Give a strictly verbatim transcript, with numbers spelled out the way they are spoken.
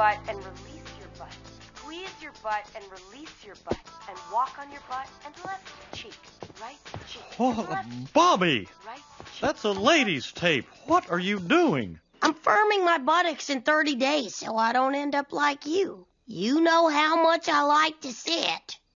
butt and release your butt. Squeeze your butt and release your butt. And walk on your butt and left cheek, right cheek. Oh, left Bobby, right cheek. that's a lady's tape. What are you doing? I'm firming my buttocks in thirty days so I don't end up like you. You know how much I like to sit.